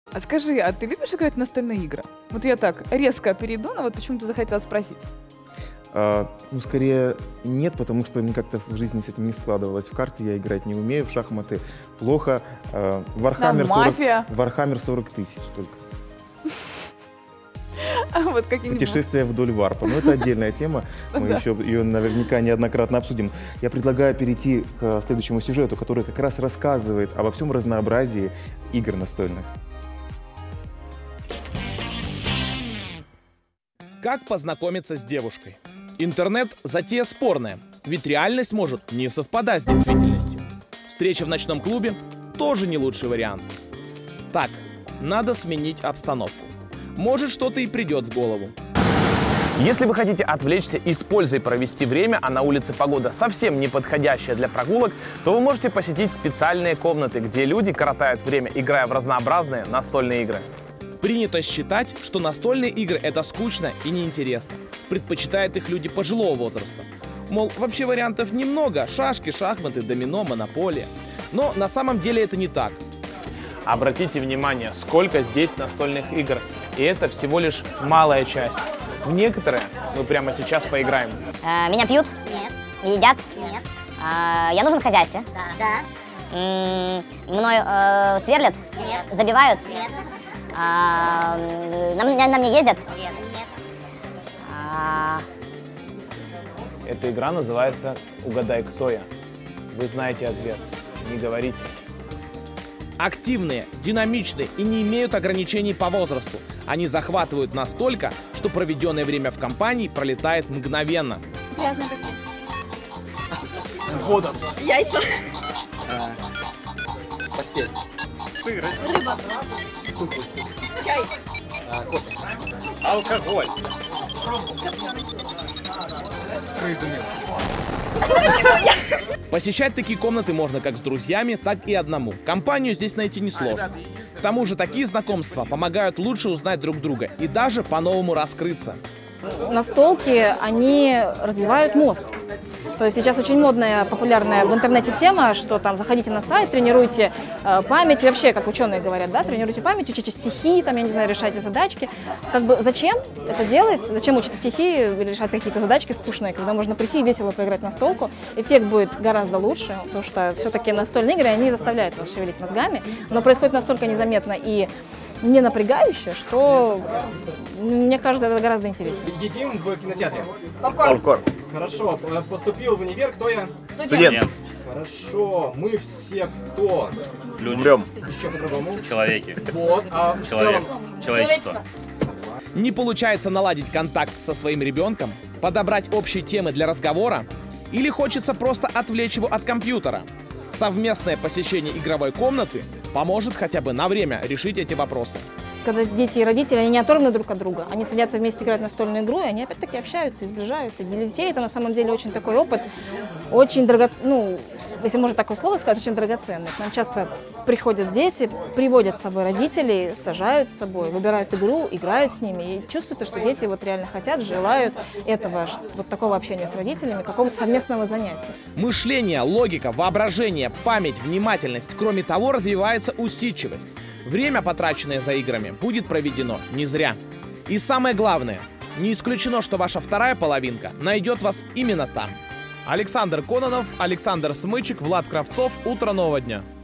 А скажи, а ты любишь играть в настольные игры? Вот я так резко перейду, но вот почему-то захотела спросить. Ну, скорее нет, потому что мне как-то в жизни с этим не складывалось. В карты я играть не умею, в шахматы плохо. Warhammer 40 тысяч только. А вот какие-нибудь... Путешествие вдоль варпа. Но это отдельная тема, мы еще ее наверняка неоднократно обсудим. Я предлагаю перейти к следующему сюжету, который как раз рассказывает обо всем разнообразии игр настольных. Как познакомиться с девушкой? Интернет – затея спорная, ведь реальность может не совпадать с действительностью. Встреча в ночном клубе – тоже не лучший вариант. Так, надо сменить обстановку. Может, что-то и придет в голову. Если вы хотите отвлечься и с пользой провести время, а на улице погода совсем не подходящая для прогулок, то вы можете посетить специальные комнаты, где люди коротают время, играя в разнообразные настольные игры. Принято считать, что настольные игры – это скучно и неинтересно. Предпочитают их люди пожилого возраста. Мол, вообще вариантов немного – шашки, шахматы, домино, монополия. Но на самом деле это не так. Обратите внимание, сколько здесь настольных игр. И это всего лишь малая часть. В некоторые мы прямо сейчас поиграем. Меня пьют? Нет. Едят? Нет. Я нужен в хозяйстве? Да. Мною сверлят? Нет. Забивают? Нет. На мне ездят? Нет. Эта игра называется «Угадай, кто я». Вы знаете ответ. Не говорите. Активные, динамичные и не имеют ограничений по возрасту. Они захватывают настолько, что проведенное время в компании пролетает мгновенно. Грязная постель. Вода. Яйца. Постель. Сырость. Рыба. Чай. Кофе. Алкоголь. Посещать такие комнаты можно как с друзьями, так и одному. Компанию здесь найти несложно. К тому же такие знакомства помогают лучше узнать друг друга и даже по-новому раскрыться. Настолки, они развивают мозг. То есть сейчас очень модная, популярная в интернете тема, что там заходите на сайт, тренируйте память, и вообще, как ученые говорят, да, тренируйте память, учите стихи, там, я не знаю, решайте задачки. Как бы зачем это делать? Зачем учить стихи или решать какие-то задачки скучные, когда можно прийти и весело поиграть в настолку? Эффект будет гораздо лучше, потому что все-таки настольные игры, они заставляют вас шевелить мозгами, но происходит настолько незаметно и не напрягающее, что, мне кажется, это гораздо интереснее. Едим в кинотеатре. Попкорн. Хорошо. Поступил в универ. Кто я? Студент. Хорошо. Мы все кто? Умрем. Еще по-другому. Человеки. Вот. А в целом... Человечество. Не получается наладить контакт со своим ребенком, подобрать общие темы для разговора или хочется просто отвлечь его от компьютера? Совместное посещение игровой комнаты поможет хотя бы на время решить эти вопросы. Когда дети и родители, они не оторваны друг от друга, они садятся вместе играть в настольную игру, и они опять-таки общаются и сближаются. Для детей это на самом деле очень такой опыт, очень ну, если можно такое слово сказать, очень драгоценный. К нам часто приходят дети, приводят с собой родителей, сажают с собой, выбирают игру, играют с ними, и чувствуется, что дети вот реально хотят, желают этого, вот такого общения с родителями, какого-то совместного занятия. Мышление, логика, воображение, память, внимательность, кроме того, развивается усидчивость. Время, потраченное за играми, будет проведено не зря. И самое главное, не исключено, что ваша вторая половинка найдет вас именно там. Александр Кононов, Александр Смычек, Влад Кравцов. Утро нового дня.